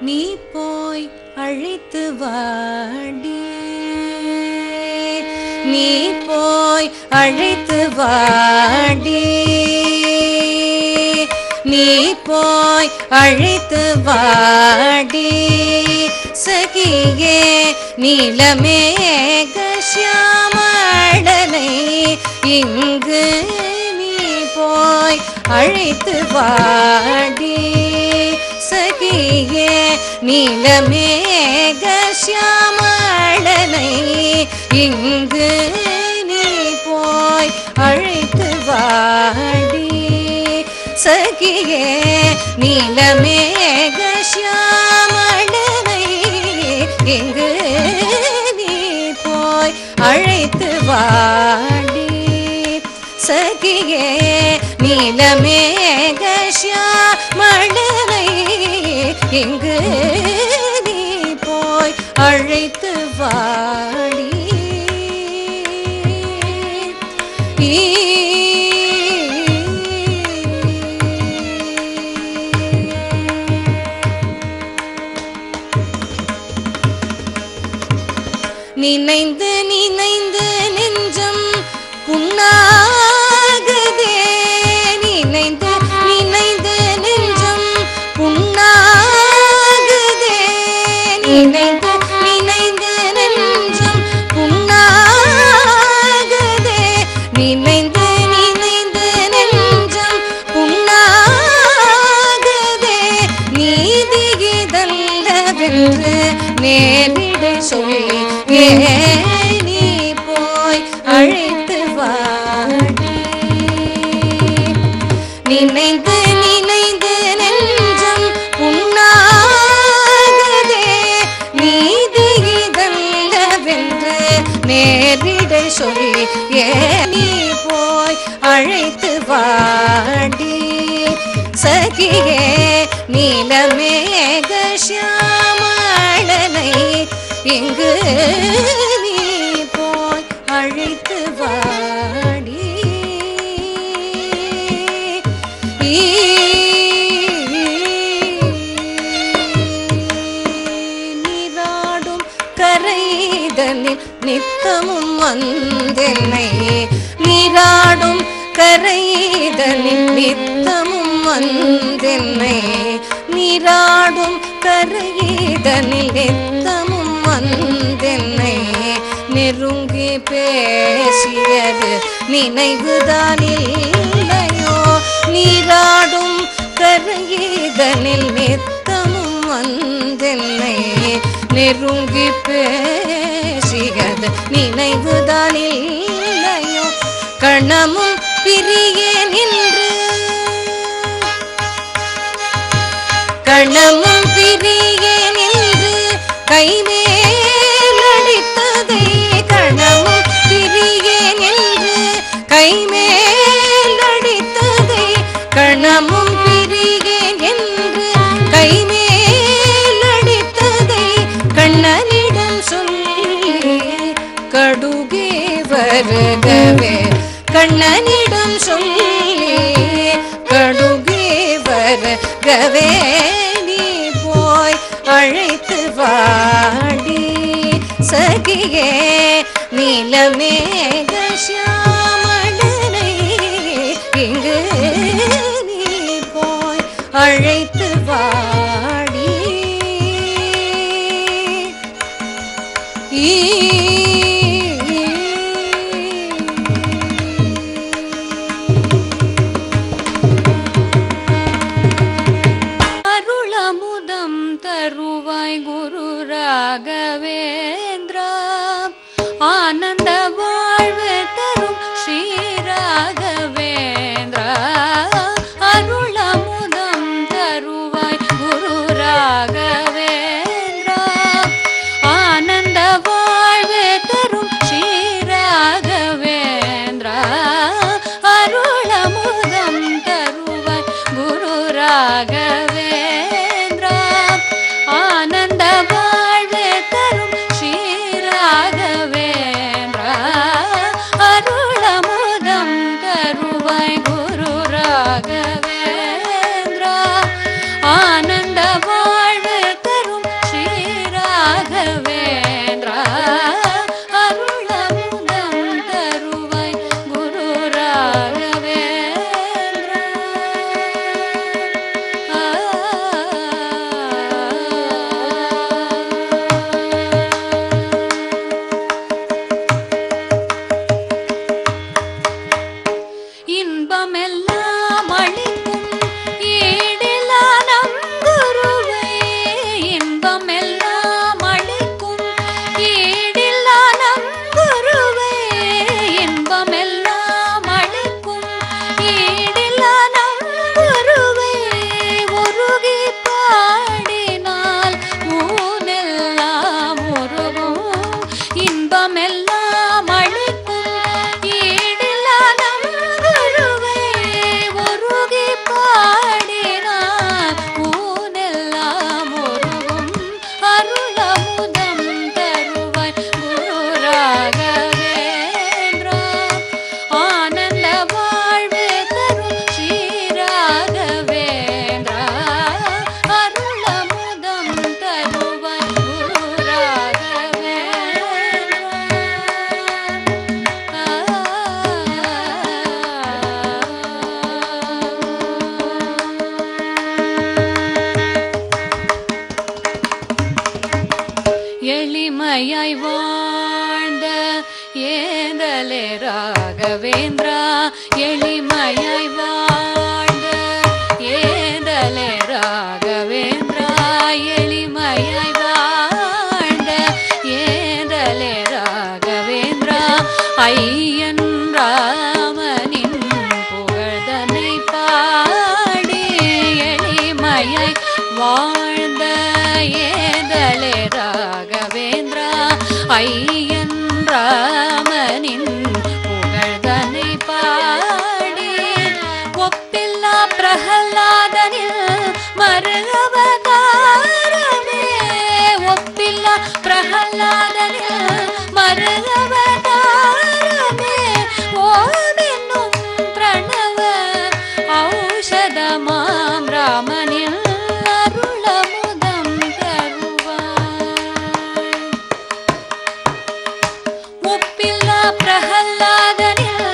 நீ போய் அழைத்து வாடி, நீ போய் அழைத்து வாடி, நீ போய் அழைத்து வாடி சகியே நீலமேக சியாமளனை இங்கு நீ போய் அழைத்து வாடி சகியே நீலமேக சியாமளனை இங்கு நீ போய் அழைத்து வாடி சகியே நீலமேக சியாமளனை இங்கு நீ போய் அழைத்து வாடி சகியே நீலமேக சியாமளனை இங்கு நீ போய் அழைத்து வாடி. நினைந்து நினைந்து நெஞ்சம் புண்ணாகுதே, நினைந்து நினைந்து நெஞ்சம் புண்ணாகுதே, நினைந்து நினைந்து நெஞ்சம் புண்ணாகுதே, நினைந்து நினைந்து நெஞ்சம் புண்ணாகுதே, நீதியிதல்லவென்று நேரிடை சொல்லி நீ போய் அழைத்து வாடி. நினைந்து நினைந்து நெஞ்சம் புண்ணாகுதே, நீதியிதல்லவென்று நேரிடை சொல்லி நீ போய் அழைத்து வாடி சகியே நீலமேக சியாமளனை இங்கு நீ போய் அழைத்து வாடி. நீராடும் கரைதனில் நித்தமும் வந்தென்னை, நீராடும் கரைதனில் நித்தமும் வந்தென்னை, நீராடும் கரைதனில் நித்தமும் வந்தென்னை நெருங்கி பேசியது நினைவுதான் இல்லையோ, நீராடும் கரைதனில் நித்தமும் வந்தென்னை நெருங்கி பேசியது நினைவுதான் இல்லையோ, கணமும் பிரியே நின்று கணமும் பிரியே நின்று கைமேலடித்ததை, கணமும் பிரியே நின்று கைமேலடித்ததை, கணமும் பிரியே என்று கைமேலடித்ததை கண்ணனிடம் சொல்லி கடுகே வருகவே, கண்ணனிடம் சொல்லி கடுகே வருகவே நீ போய் அழைத்து வாடி சகியே நீலமேக சியாமளனை இங்கு நீ போய் அழைத்து வாடி. அருளமுதம் தருவாய் குரு ராகவேந்திரா, ஆனந்த வாழ்வு தரும் ஸ்ரீ ராகவேந்திரா, அருளமுதம் தருவாய் குரு ராகவேந்திரா, ஆனந்த வாழ்வு தரும் ஸ்ரீ ராகவேந்திரா, அருளமுதம் தருவாய் குரு ராகவேந்திரா, ஆனந்த வாழ்வு தரும் ஸ்ரீ எளிமையாய் வாழ்ந்த ஏந்தலே ராகவேந்திரா, எளிமையாய் வாழ்ந்த ஏந்தலே ராகவேந்திரா, எளிமையாய் வாழ்ந்த ஏந்தலே ராகவேந்திரா, ஐயன் ராமனின் புகழ்தனை பாடி எளிமையாய் வாழ்ந்த ஏந்தலே ராகவேந்திரா, ஐயன் ராமனின் புகழ்தனை பாடி ஒப்பில்லா பிரகலாதனில் மருகவதாரமே, ஒப்பில்லா பிரகலாதனில் மருகவதாரமே, ஓமென்னும் பிரணவ ஔஷதமாம் ராமனில் அருளமுதம் தருவாய். ஒப்பில்லா பிரகலாதனில்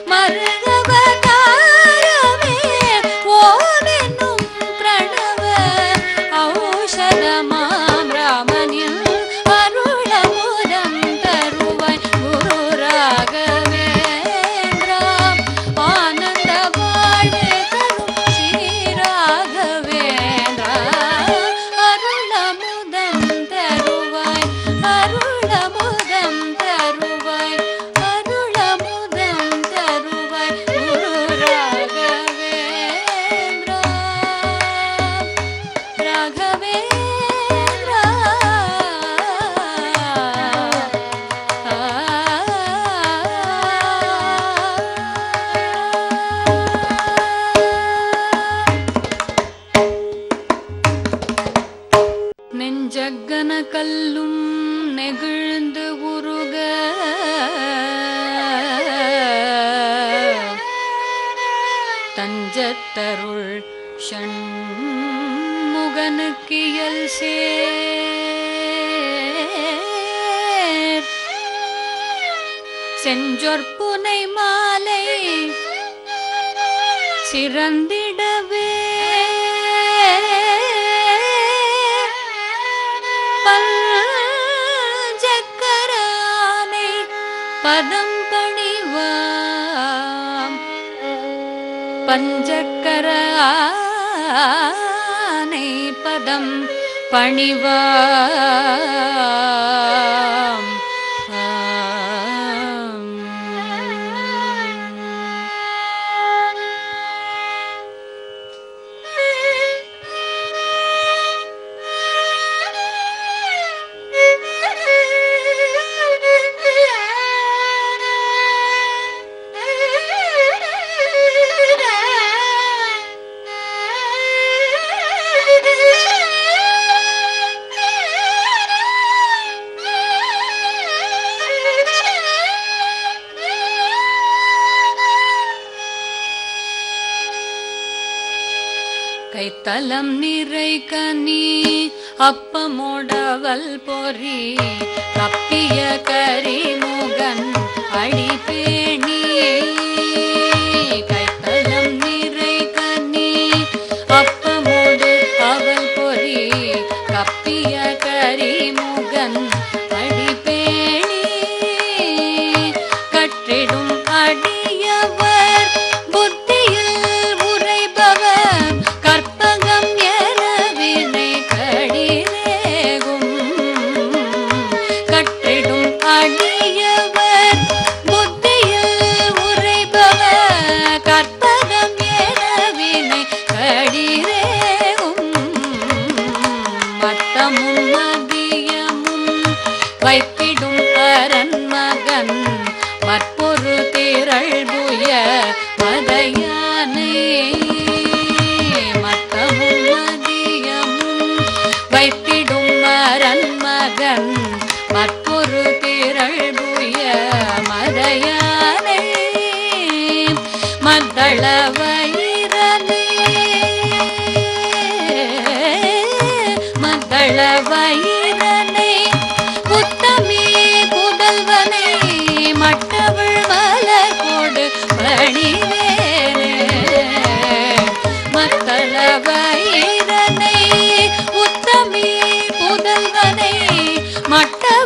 மருகவதாரமே, ஓமென்னும் பிரணவ ஔஷதமாம் ராமனில் அருளமுதம் தருவாய். குரு ராகவேந்திரா, ஆனந்த வாழ்வு தரும் ஸ்ரீ ராகவேந்திரா, அருளமுதம் தருவாய், அருளமுதம் தருவாய், அருளமுதம் தருவாய். குரு ராகவேந்திரா, ராகவேந்திரா, நெஞ்சக்கன கல்லும் நெகிழ்ந்து உருக தஞ்சத்தருள் ஷண்முகனுக்கியல் சேர் செஞ்சொற்புனை மாலை சிறந்திடவே பஞ்சக்கரானை பதம் பணிவாம், பஞ்சக்கரானை பதம் பணிவாம். கைத்தலம் நிறை கனி அப்பமோடவல் பொறி கப்பிய கரிமுகன் அடிபேணி, கைத்தலம் நிறை கனி அப்பமோடு அவல் பொறி கப்பிய கரிமுகன் அடிபேணி, கற்றிடும் அடியவர் புத்தியில் உரைபவர் கற்பகம் என வினை கடிலேகும், கற்றிடும் அடியவர் புத்தியில் உரைபவர் கற்பகம் என வினை கடிலேகும், மத்தமும் மதியமும் வைத்திடும் அரன் மகன் மற்பொரு திரள் புய மதையானை, மத்தமும் மதியமும் வைத்திடும் அரன் மகன் மற்பொரு திரள் புய மதையானை, மத்தள வயிரனே, மத்தள வயிரனை புத்தமே புதல்வனை மட்டவள் மலர் கொடு பணிவேனே, மத்தள வயிரனை உத்தமே புதல்வனை மட்ட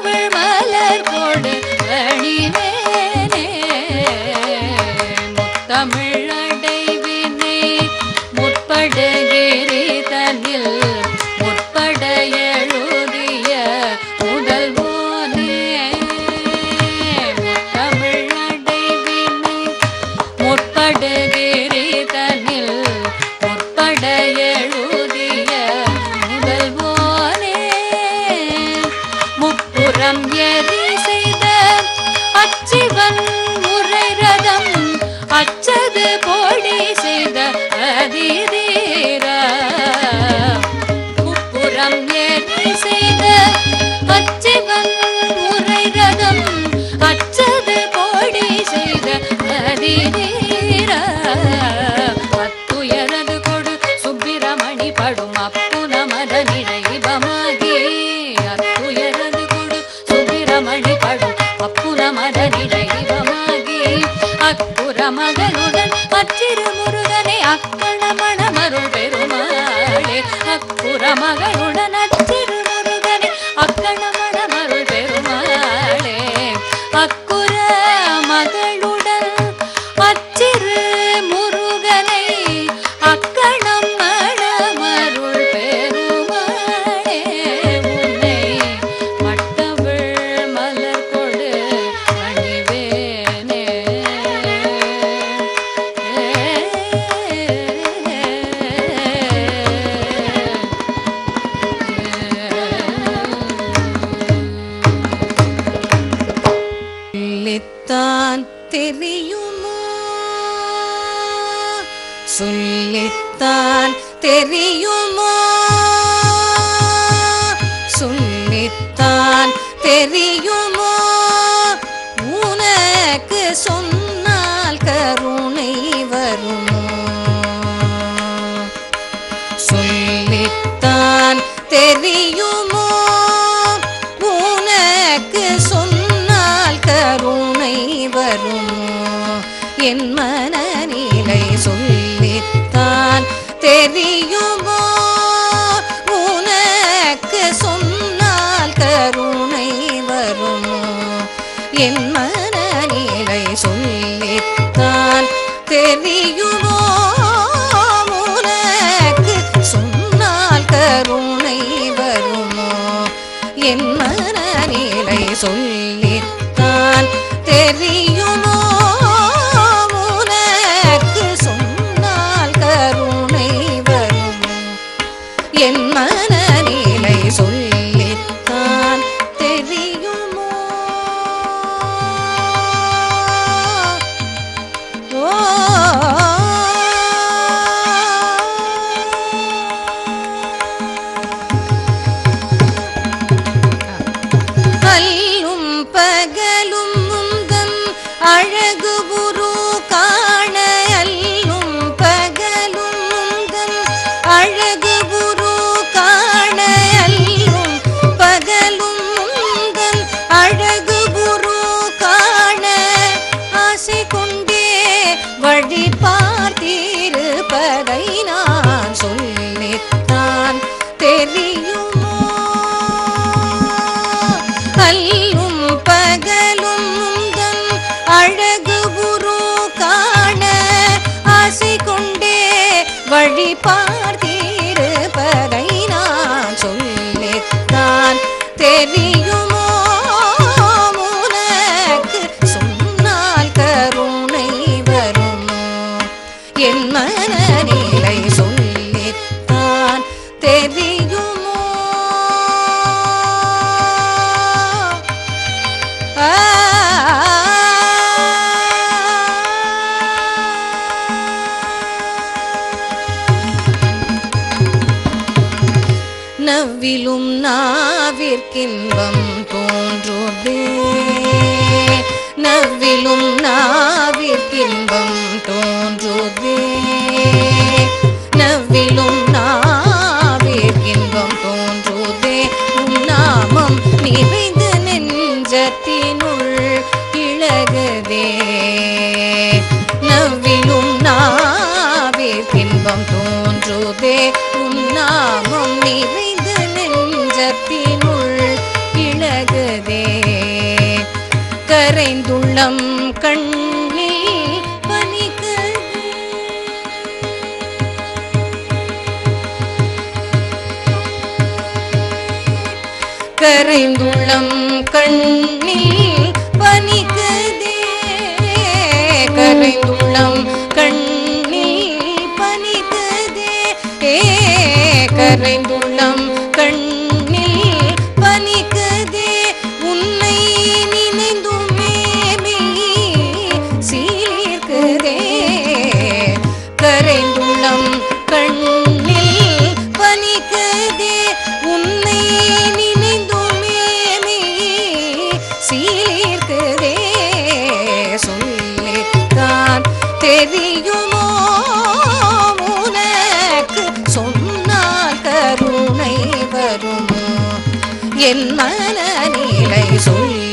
மகளுடன் அச்சிறு முருகனே அக்கணமண மருள் பெருமாளே. அக்குற மகளுடன் அச்சிறு முருகனை அக்கணம் மணமருள் பெருமாளே. உன்னை மட்டவிழ் மலர் கொடு அணிவேனே. சொல்லித்தான் தெரியுமோ சொல்லித்தான் தெரியுமோ சொல்லித்தான் தெரியுமோ உனக்கு சொன்னால் கருணை வருமோ சொல்லித்தான் தெரியுமோ உனக்கு சொன்னால் கருணை வருமோ என் மனநிலை சொல்லித்தான் தெரியுமோ உனக்கு சொன்னால் கருணை வருமோ என் மனநிலை சொல்லித்தான் தெரியுமோ உனக்கு சொன்னால் கருணை வருமோ என் மனநிலை சொல்லித்தான் தெரியுமோ உனக்கு சொன்னால் கருணை வருமோ என் மனநிலை சொல்லித்தான் தெரியுமோ. அல்லும் பகலும் முந்தன் அழகு குரு காண அல்லும் பகலும் முந்தன் அழகு குரு காண அல்லும் பகலும் முந்தன் அழகு குரு காண ஆசை கொண்டே வழி பார்த்திருப்பதை நான் சொல்லித்தான் தெரியுமோ அல்லும் பகலும் முந்தன் அழகு குரு காண ஆசை கொண்டே வழி பார்த்திருப்பதை நான் சொல்லித்தான் தெரியுமோ உனக்கு சொன்னால் கருணை வருமோ என் மனநிலை சொல்லித்தான் தெரியுமோ. நவ்விலும் நாவிற்கின்பம் தோன்றுதே நவ்விலும் நாவிற்கின்பம் தோன்றுதே நவ்விலும் நாவிற்கின்பம் தோன்றுதே நாமம் நிறைந்த நெஞ்சத்தினுள் இழகுதே நவ்விலும் நாவிற்கின்பம் தோன்றுதே நாமம் நிறைந்த நெஞ்சத்தினுள் இழகுதே கரைந்துள்ளம் கண்ணில் பனிக்குதே கரைந்துள்ளம் கண்ணில் பனிக்குதே கரைந்துள்ளம் கண்ணில் பனிக்குதே கரைந்துள்ளம் கண்ணில் பனிக்குதே உன்னை நினைந்துமே சீர்க்குதே கரைந்துள்ளம் கண்ணில் பனிக்குதே உன்னை நினைந்துமே சீர்க்குதே சொல்லித்தான் தெரியுமோ உனக்கு சொன்னால் கருணை வருமோ என் மனநிலை சொல்லி